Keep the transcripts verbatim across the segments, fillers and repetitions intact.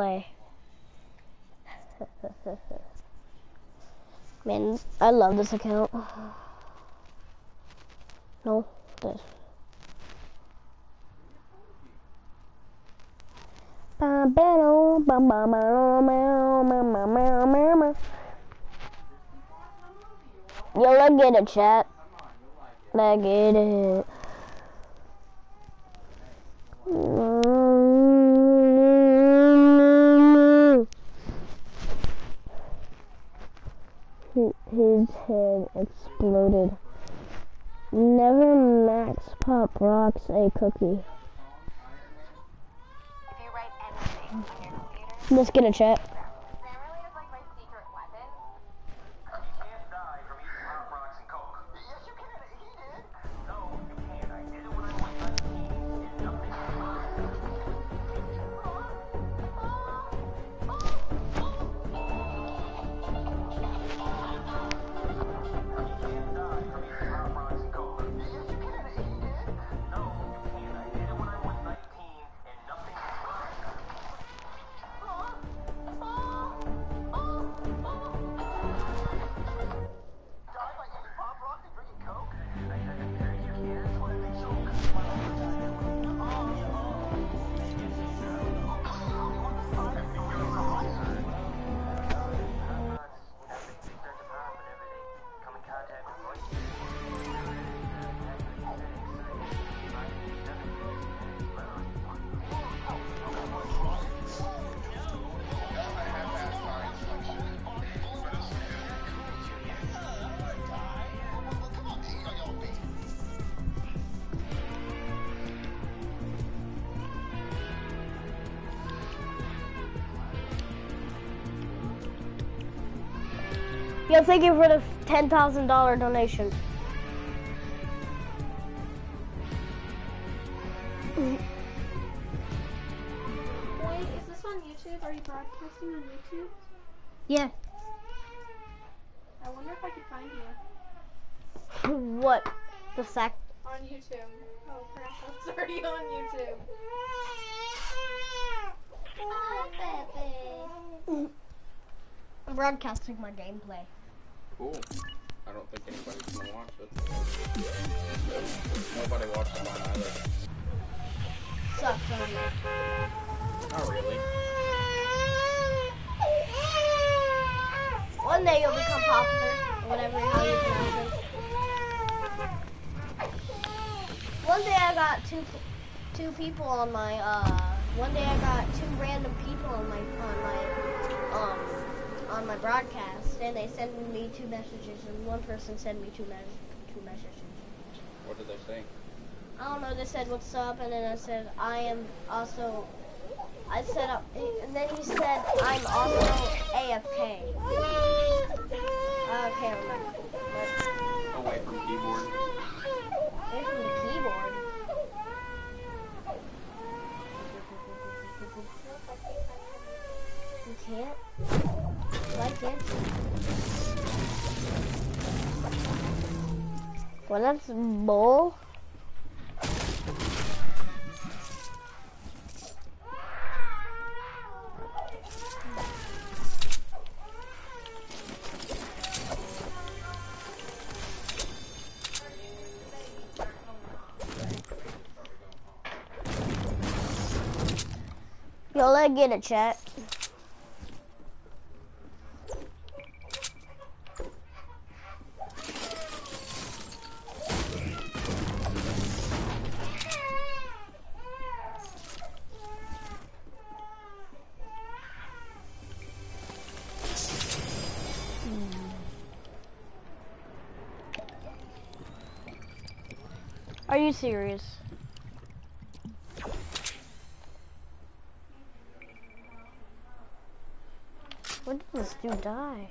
Man, I love this account. No, this. Yo, let's get it, chat. Let's get it. His head exploded. Never Max Pop rocks a cookie. If you write anything on your computer, Let's get a chat. Grammarly is like my secret weapon. You can't die from eating Pop Rocks and Coke. Yes, you can. He did. No, you can't. I did it when I was nineteen, and nothing Yo, thank you for the ten thousand dollar donation. Wait, is this on YouTube? Are you broadcasting on YouTube? Yeah. I wonder if I could find you. What? The sack? On YouTube. Oh crap, it's already on YouTube. I'm broadcasting my gameplay. Cool. I don't think anybody's gonna watch it. Nobody watched it on either. Sucks on Not really. One day you'll become popular, or whatever how you pronounce it. One day I got two two people on my uh. One day I got two random people on my on my um on my broadcast, and they sent me two messages, and one person sent me two mes two messages. What did they say? I don't know. They said what's up, and then I said I am also. I said, uh, and then he said I'm also A F K. I can't remember. But Away from keyboard. away from the keyboard. You can't. Why can't you? Well, that's bull. Yo, let's get a chat. Are you serious? When did this dude die?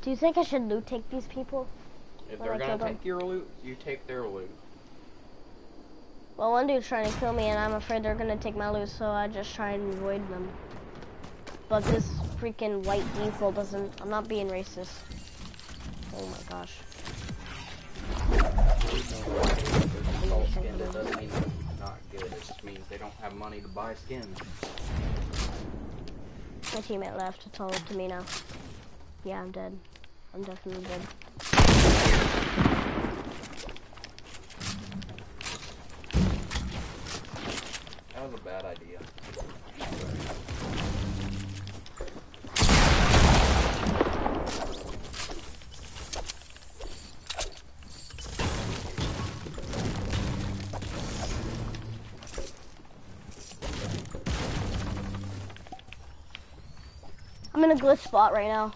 Do you think I should loot take these people? If When they're I gonna kill them. take your loot, you take their loot. Well, one dude's trying to kill me, and I'm afraid they're gonna take my loot, so I just try and avoid them. But this freaking white default doesn't. I'm not being racist. Oh my gosh. All skinned, it doesn't mean it's not good. It just means they don't have money to buy skins. My teammate left. It's all up to me now. Yeah, I'm dead. I'm definitely dead. That was a bad idea. I'm in a glitch spot right now.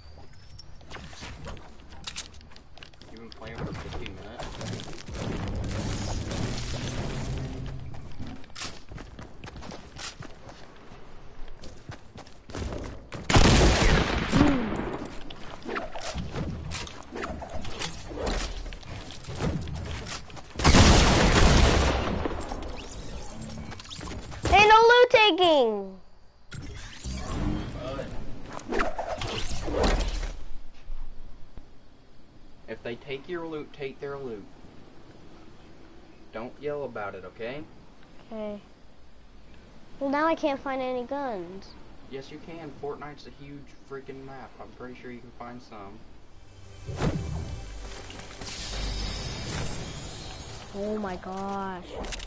You've been playing for fifteen minutes. Ain't no loot taking! If they take your loot, take their loot. Don't yell about it, okay? Okay. Well, now I can't find any guns. Yes, you can. Fortnite's a huge freaking map. I'm pretty sure you can find some. Oh my gosh.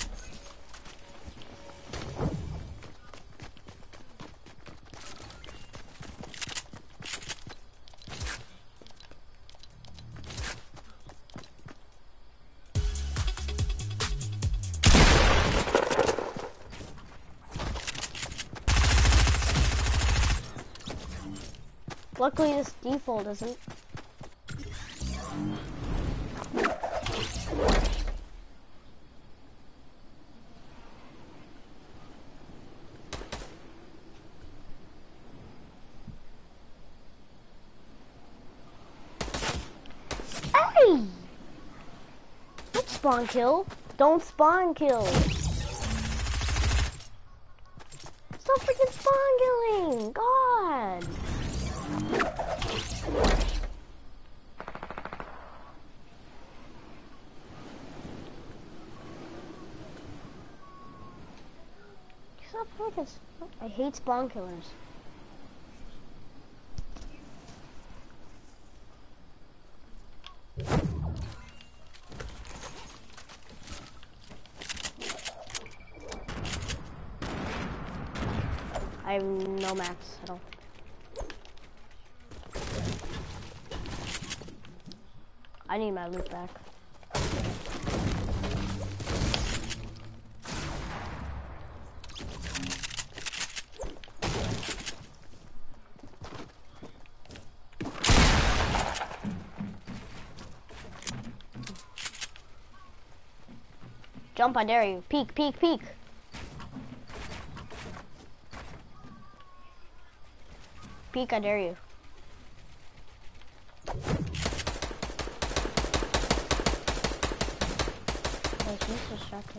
Luckily this default isn't. Hey! Don't spawn kill. Don't spawn kill. Stop freaking spawn killing. God. Stop freaking. I hate spawn killers. I have no mats at all. I need my loot back. Jump, I dare you. Peek, peek, peek. Peek, I dare you. Oh, she's distracted.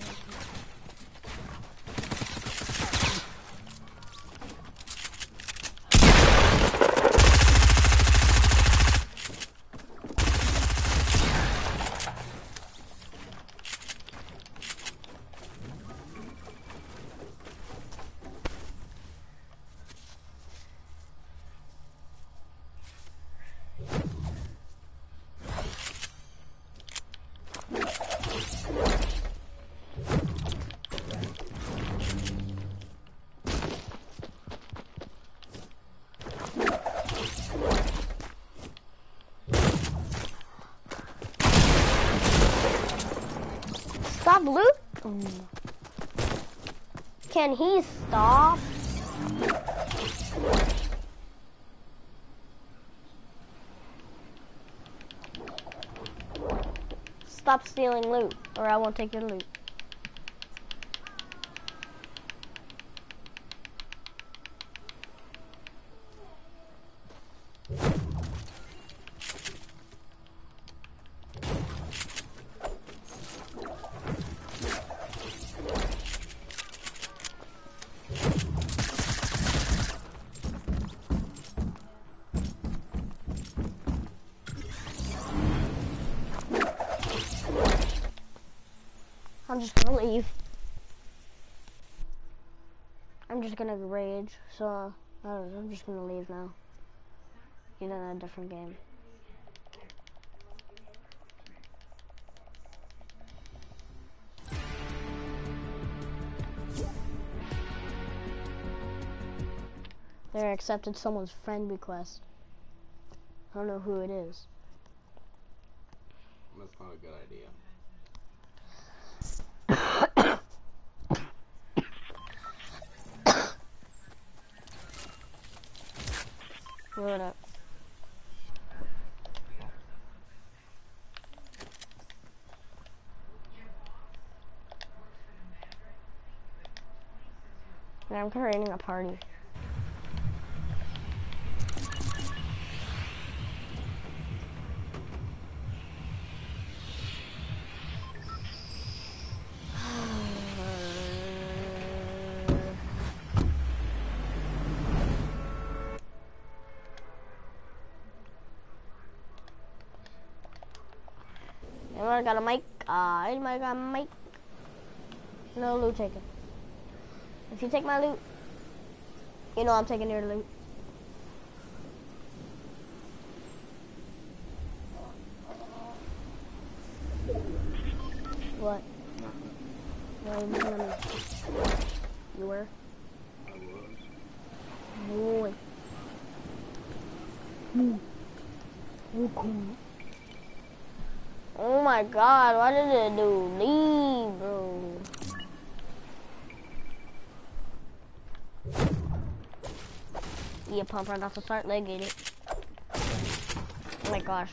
Stop loot. Can he stop? Stop stealing loot, or I won't take your loot. I'm just gonna leave. I'm just gonna rage, so uh, I'm just gonna leave now. Get in a different game. They accepted someone's friend request. I don't know who it is. That's not a good idea. What up? Yeah, I'm creating a party. Anyone got a mic? Uh, anybody got a mic? No loot taken. If you take my loot, you know I'm taking your loot. What? Why are you looking at me? You were? I was. Boy. Hmm. Okay. Oh my god, what did it do? Leave, bro. Yeah, pump right off the start, leg get it. Oh my gosh.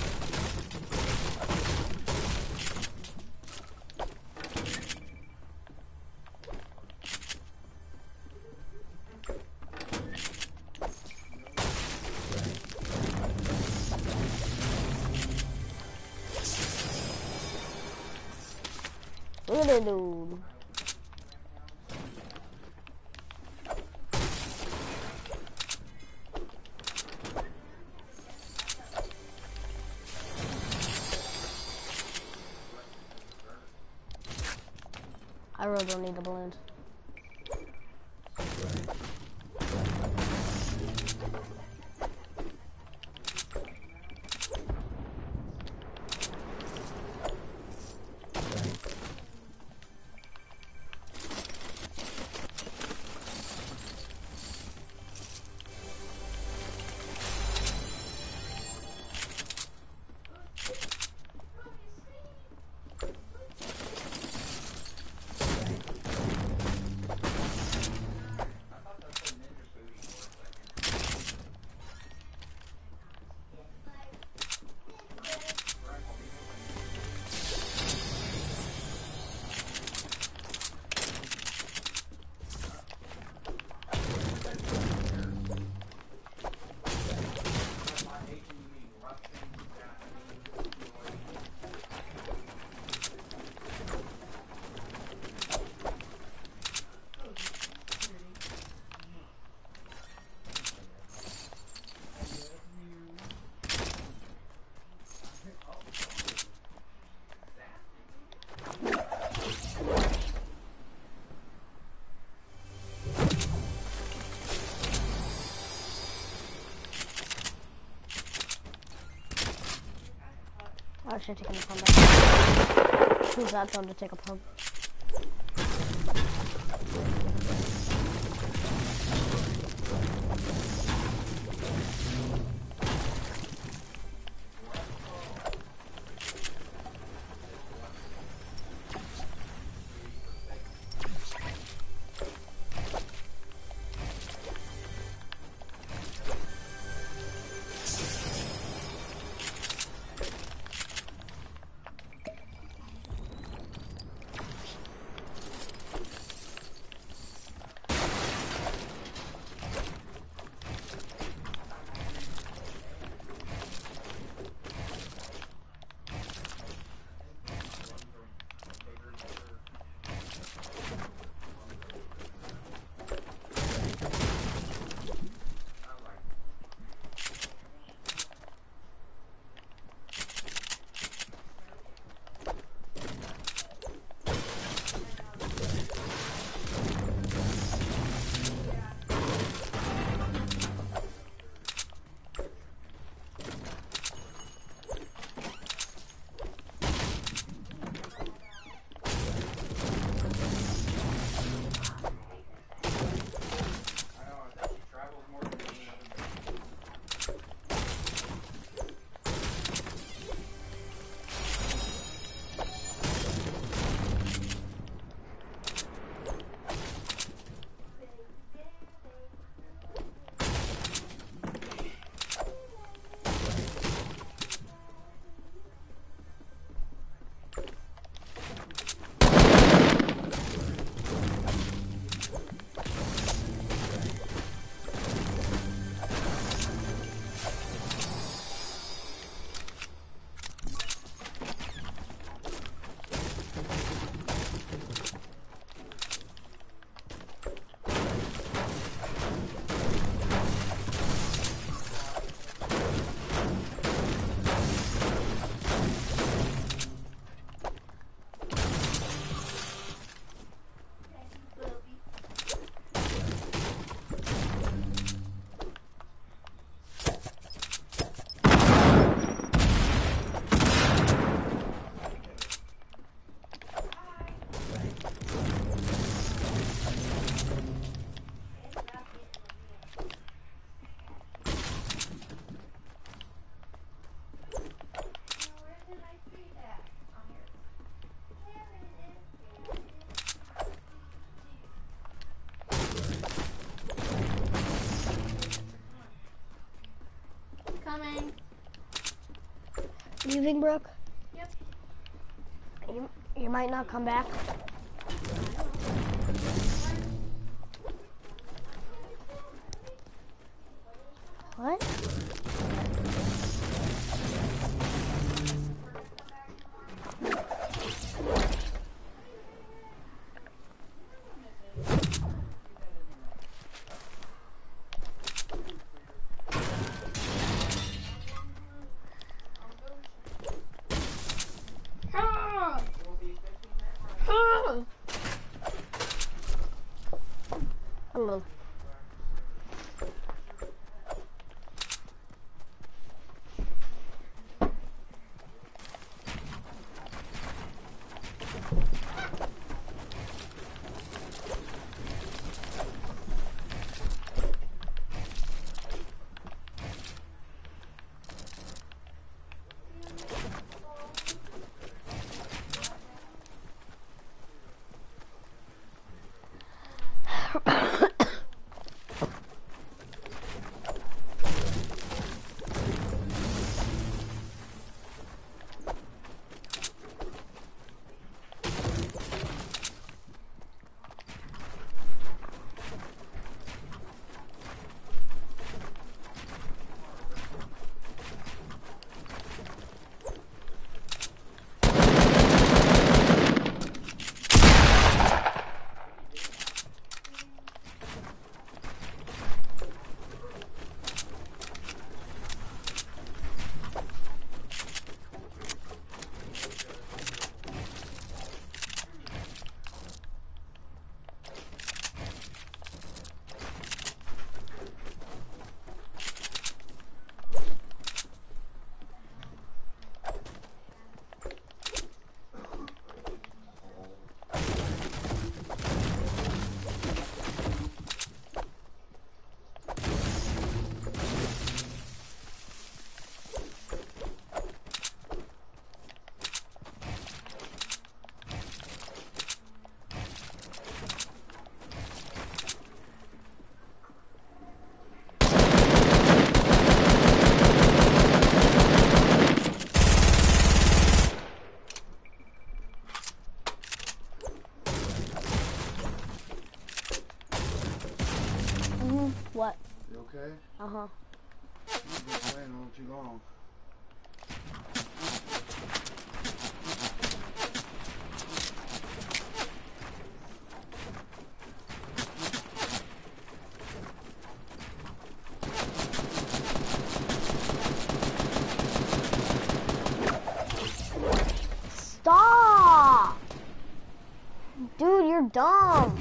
Look at that dude. I really don't need the balloons. I should take a pump. Who's that done to take a pump? leaving, Brooke? Yep. You, you might not come back. What? Ah! Ah! Hello. What? You okay? Uh-huh. You've been playing all too long. Stop! Dude, you're dumb.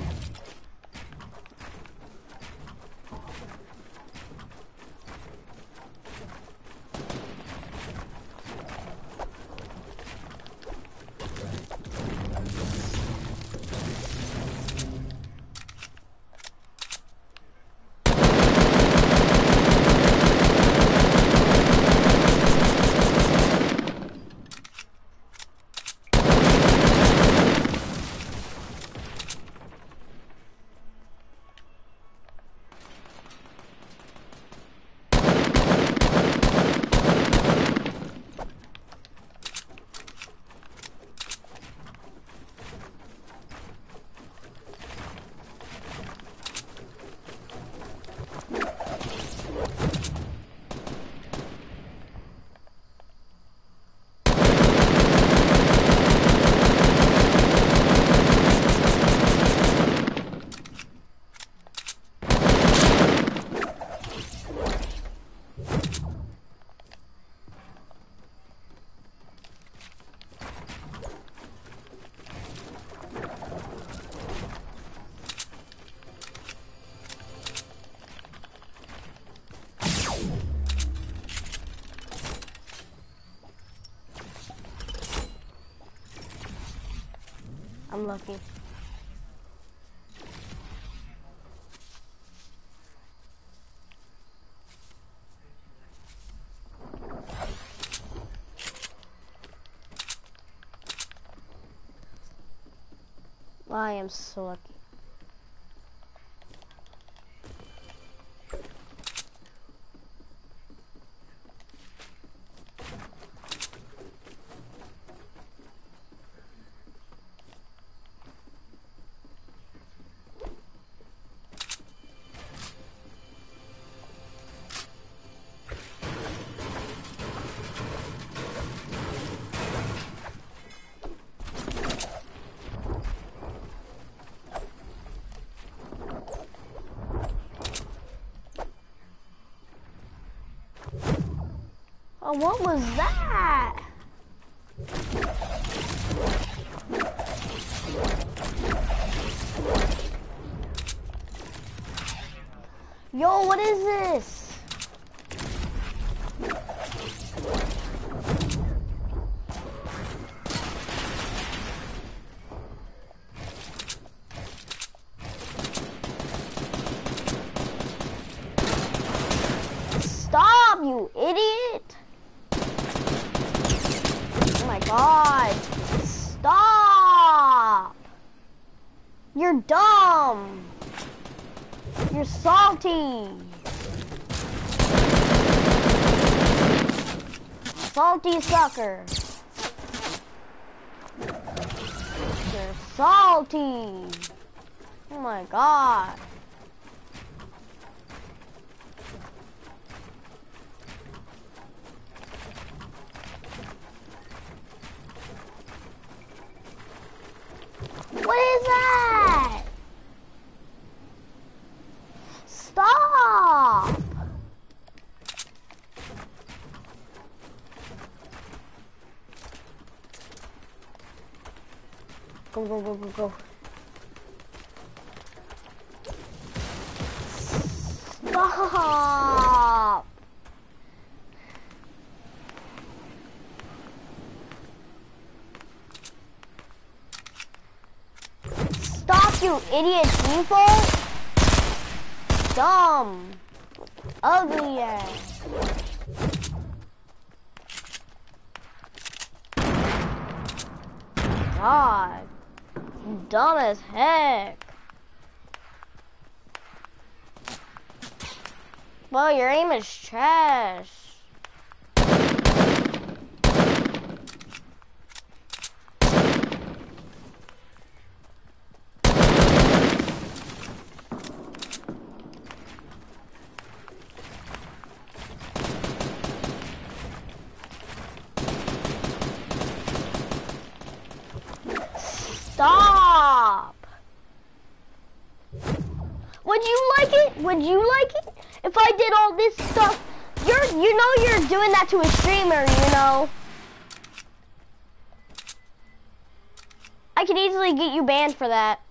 I'm lucky. I am so lucky. Oh, what was that? Yo, what is this? Stop, you idiot! Oh my god. Stop! You're dumb! You're salty! Salty sucker! You're salty! Oh my god! What is that? Stop! Go, go, go, go, go. Stop! Stop, you idiot default! Dumb! Ugly ass! God! Dumb as heck! Well, your aim is trash. Stop! Would you like it? Would you like it if I did all this stuff? You're, you know you're doing that to a streamer, you know. I could easily get you banned for that.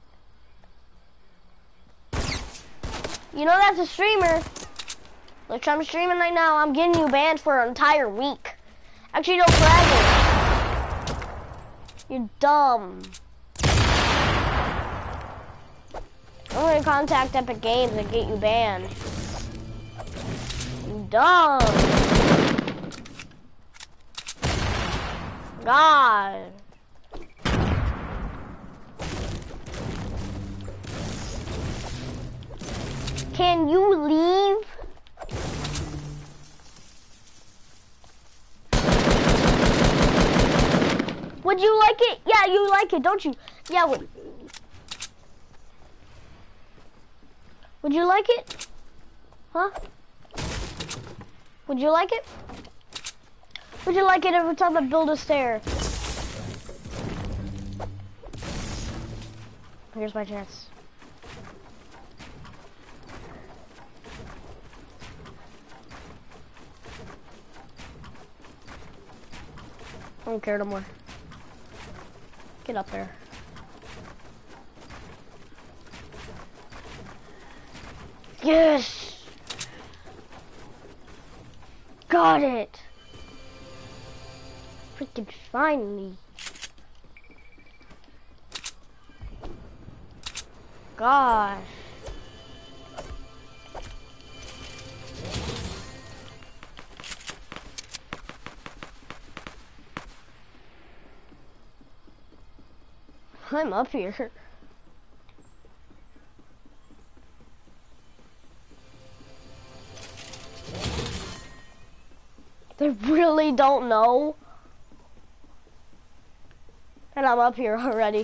You know that's a streamer. Which I'm streaming right now. I'm getting you banned for an entire week. Actually, no, forever. You're dumb. I'm gonna contact Epic Games and get you banned. You dumb. God. Can you leave? Would you like it? Yeah, you like it, don't you? Yeah, would, would you like it? Huh? Would you like it? Would you like it every time I build a stair? Here's my chance. I don't care no more. Get up there. Yes! Got it! Freaking finally. Gosh. I'm up here. They really don't know. And I'm up here already.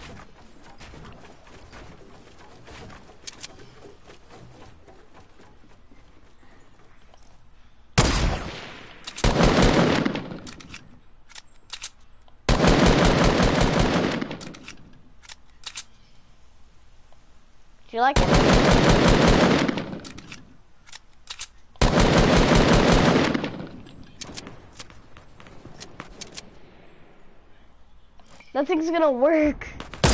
Do you like it? Nothing's gonna work.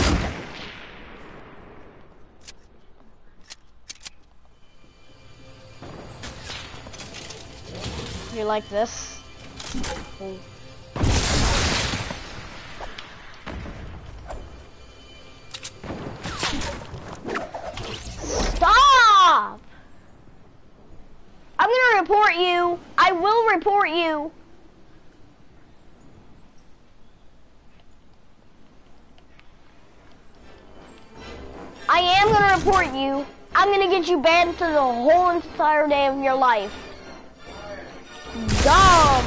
You like this? Oh. Stop! I'm gonna report you. I will report you. I am gonna report you. I'm gonna get you banned for the whole entire day of your life. Dumb.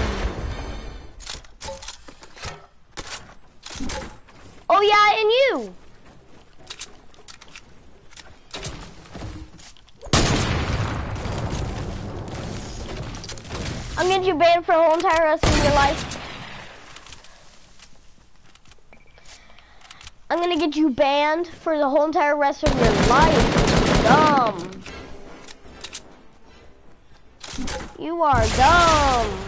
Oh yeah, and you. I'm gonna get you banned for the whole entire rest of your life. I'm gonna get you banned for the whole entire rest of your life. Dumb. You are dumb.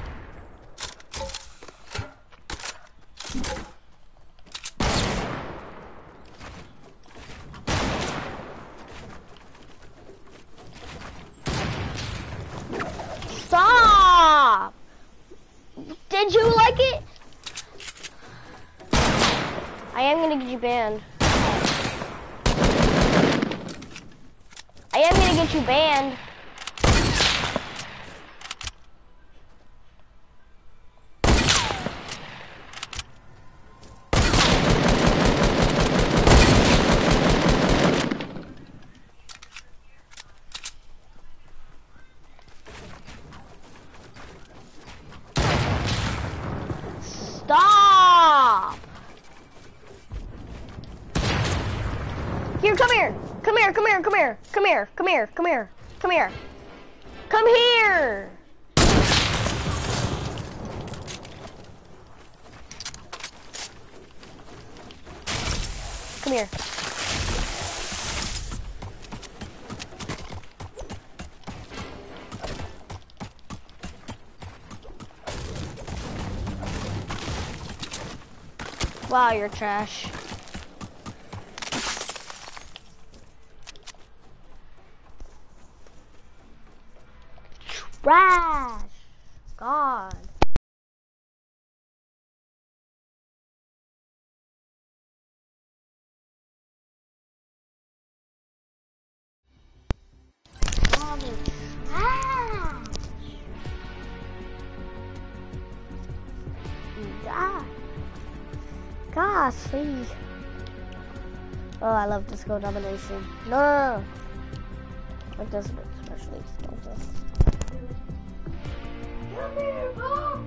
Stop! Did you like it? I am gonna get you banned. I am gonna get you banned. Stop! Here, come here. Come here, come here, come here. Come here, come here, come here. Come here. Come here. Come here. Wow, you're trash. Trash. God. God, you're trash. God. Gosh, please. Oh, I love disco domination. No, no, no. Like this, especially like this. Come here, Mom.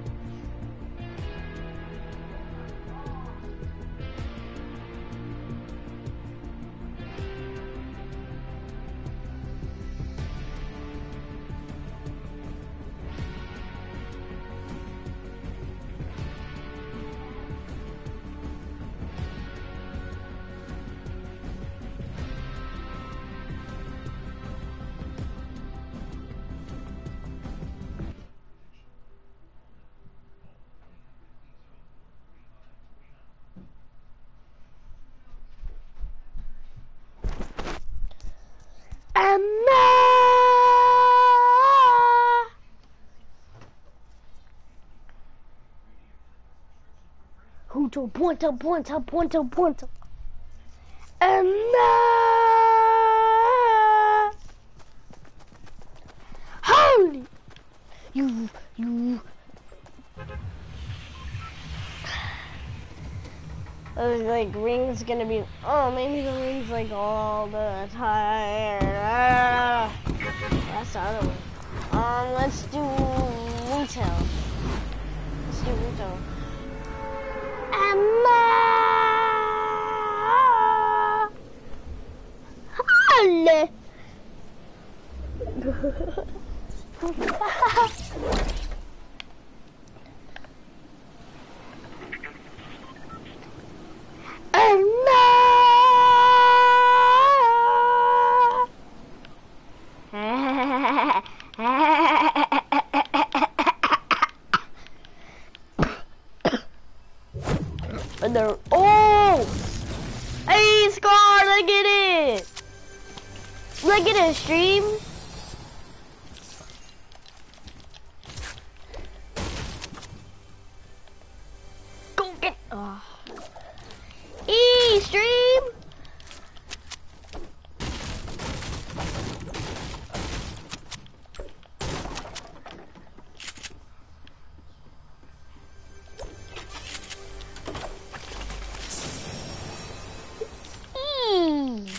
Punto, punto, punto, punto, punto. Emma! Holy! You, you. Those like rings gonna be. Oh, maybe the rings like all the time. Ah, that's the other one. Um, let's do retail. Let's do retail. Emma! Holy! And they're all I get a stream? Go get. Oh. E stream. E.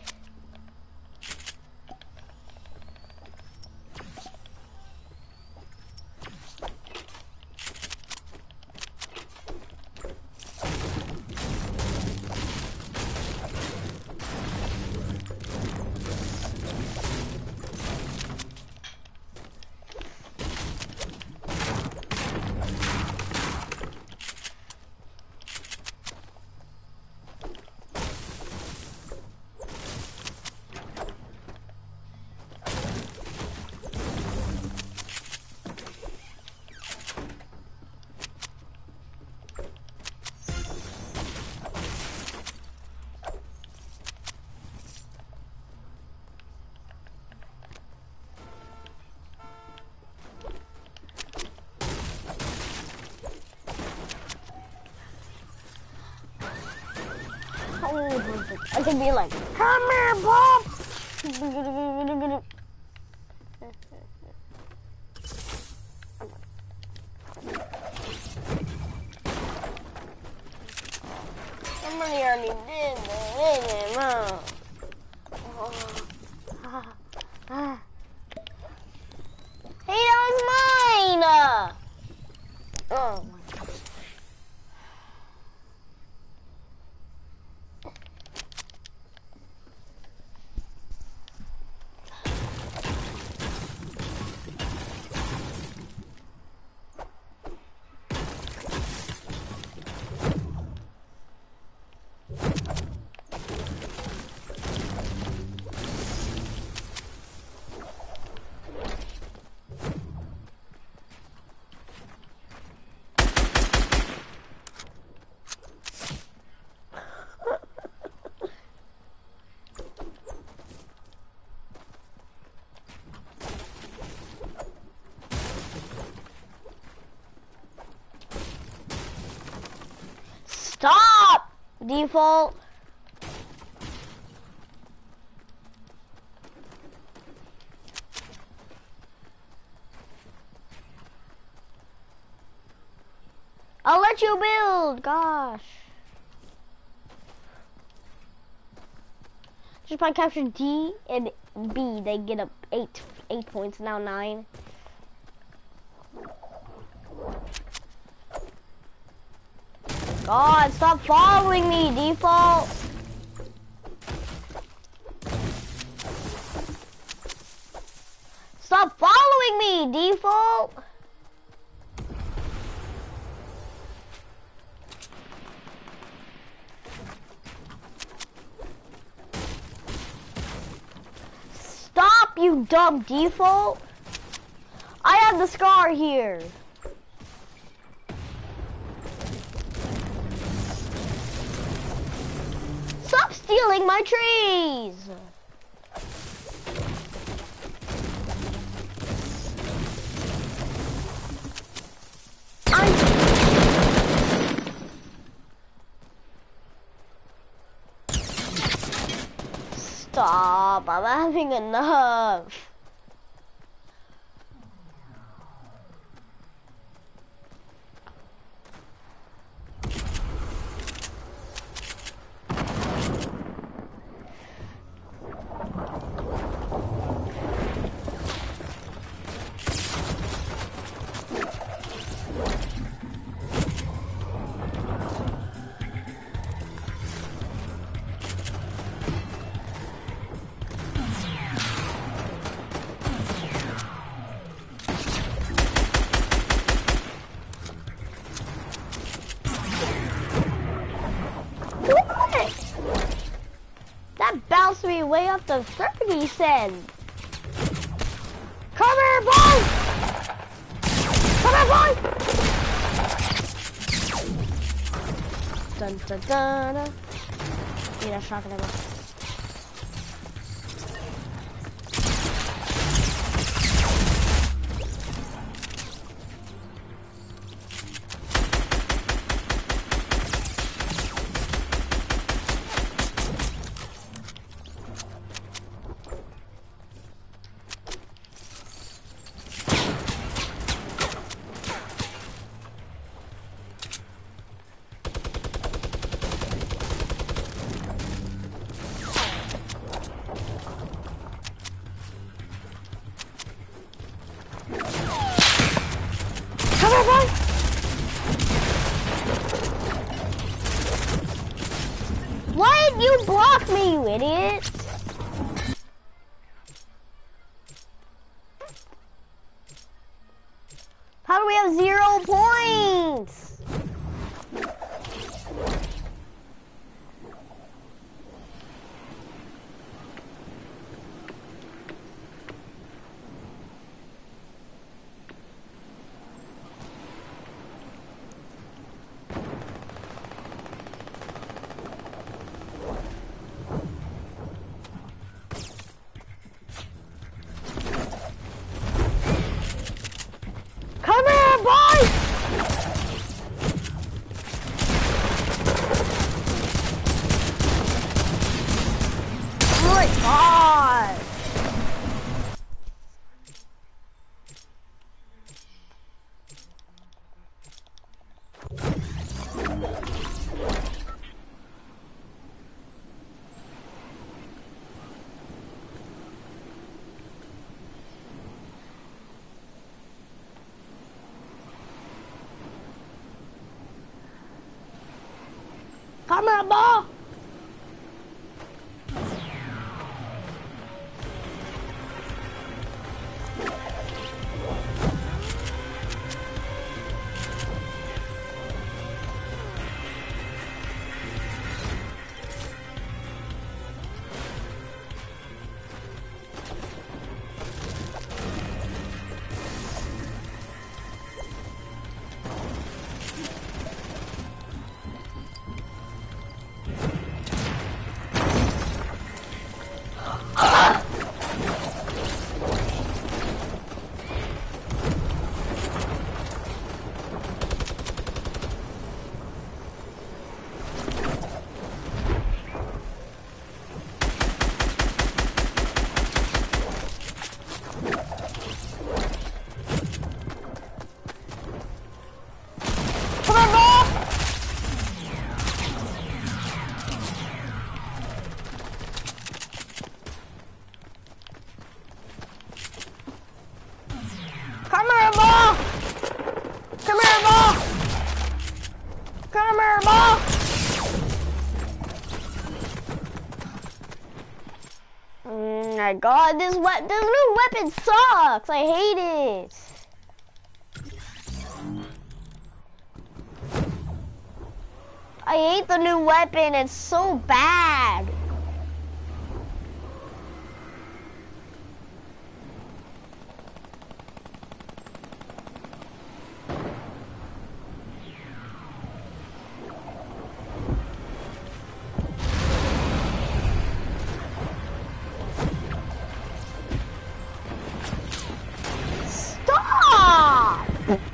I could be like, come here, Bob. Somebody already did that. Hey, that was mine. Oh my. Stop! Default. I'll let you build, gosh. Just by capturing D and B, they get up eight, eight points, now nine. God, stop following me, default. Stop following me, default. Stop, you dumb default. I have the scar here. Stop stealing my trees! I'm... Stop, I'm having enough. Bounced me way up the thirty cent. Come here, boy! Come here, boy! Dun dun dun. dun. Need a shotgun ammo. Why did you block me, you idiot? How do we have zero points? Come here, boys! Oh my god! Come here, ball! Come on, ball! Come here, ball! Come here, ball! Come here, ball! Oh my god, this we- this new weapon sucks. I hate it. I hate the new weapon. It's so bad. Stop!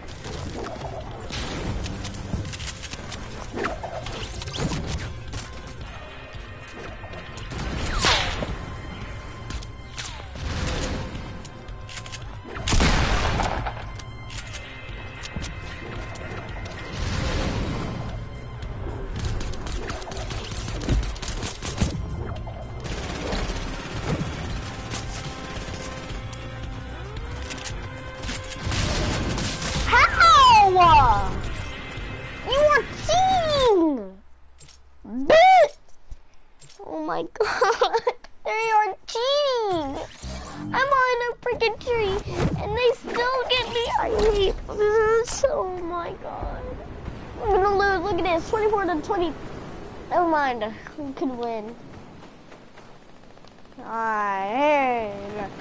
How? You are cheating! Bitch! Oh my god, they are cheating! I'm on a freaking tree and they still get me. I hate this. Oh my god. I'm gonna lose. Look at this. twenty-four to twenty. Never mind. We could win. I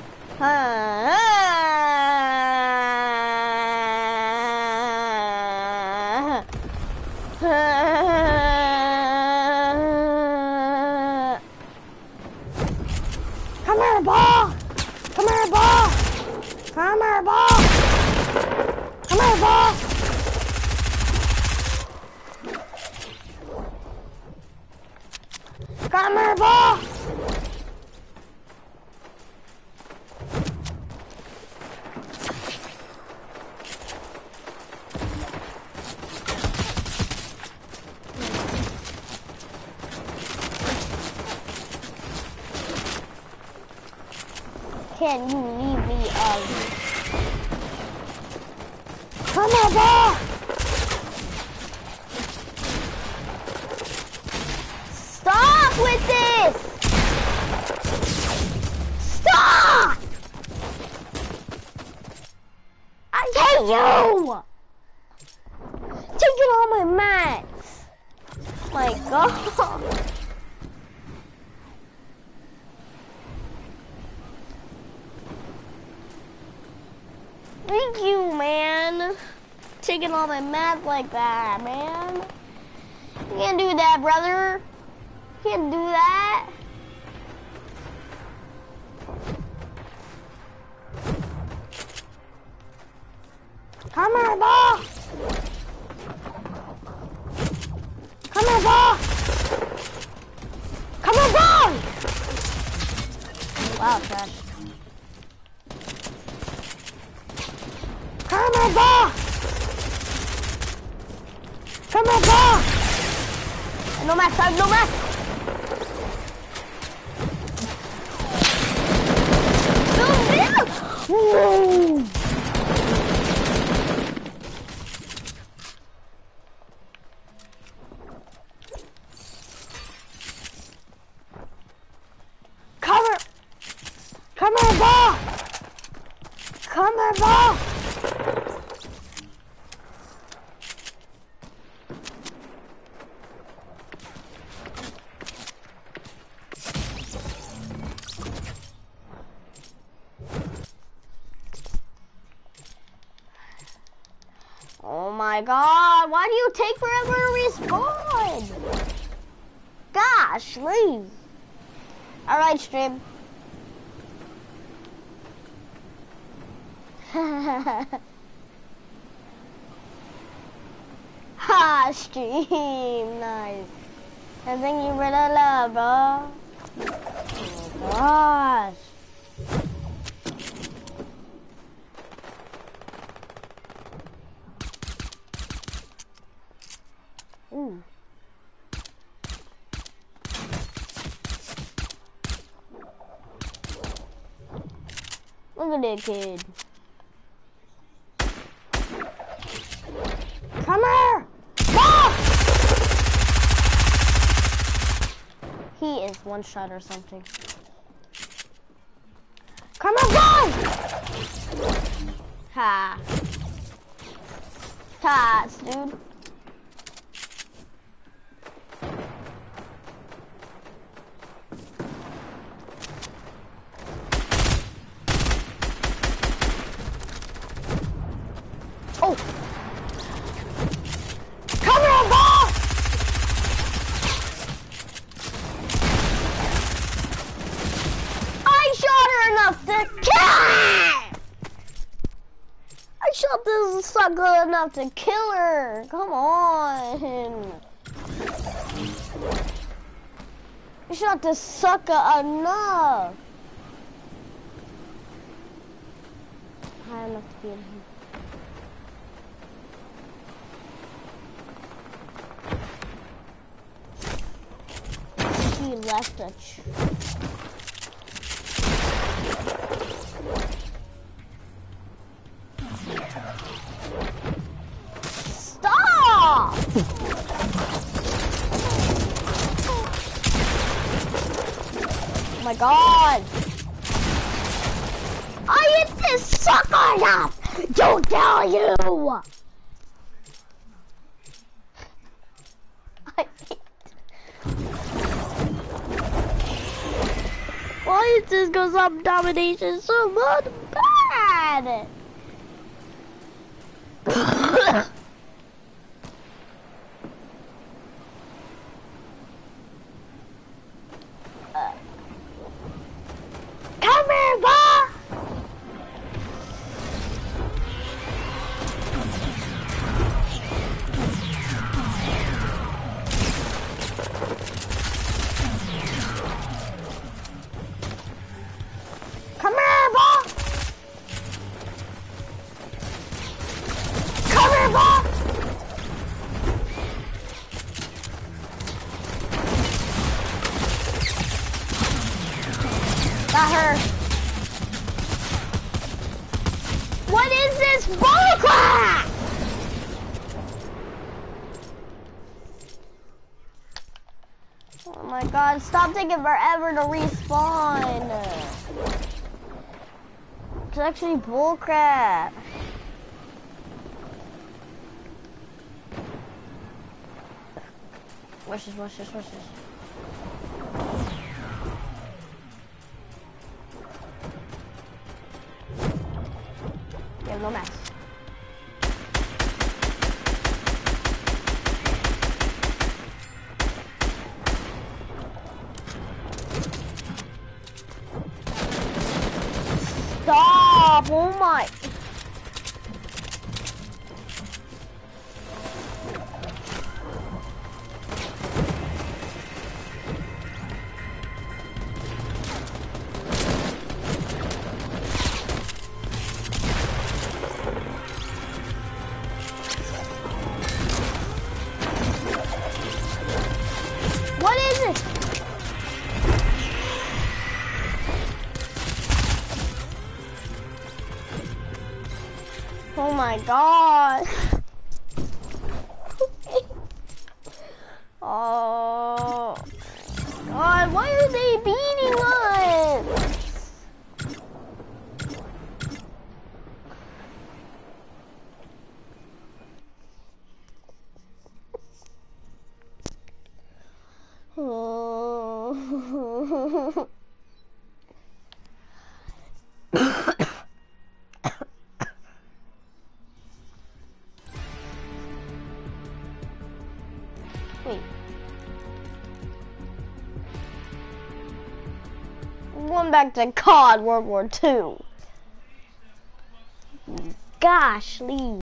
Come here, ball! Come here, ball! Come here, ball! Come here, ball! Come here, ball! Can you leave me alone? Come on, ball! Stop! you! Taking all my mats! My god! Thank you, man! Taking all my mats like that, man! You can't do that, brother! You can't do that! Come here, ball! Come here, ball! Come here, ball! Wow, trash. Come here, ball! Come here, ball! No max, I have no max! No, no! Whoa! Come here, ball! Come here, ball! Oh my god, why do you take forever to respawn? Gosh, leave. Alright, stream. Ha, stream, nice. I think you really love, bro. Oh my gosh. Ooh. Look at that kid. Come here! Ah! He is one shot or something. Come on, go! Ha. Tots, dude. Oh! Come here, ball! I shot her enough to kill her! I shot this sucker enough to kill her! Come on! I shot this sucker enough! High enough to be in here. He left a ch Stop! Oh my god! I hit this sucker enough! Don't tell you! I hate Why is this goes up domination so much bad? uh, come here, ball! Come here, ball! Come here, ball! Got her. What is this bullcrap? Oh my god, stop taking forever to respawn. It's actually bullcrap. Watch this, watch this, watch this. You have no mask. Stop! Oh my! What is it? Oh my god. Oh god, why are they beating us? Oh. Wait. Going back to C O D World War Two. Gosh, Lee.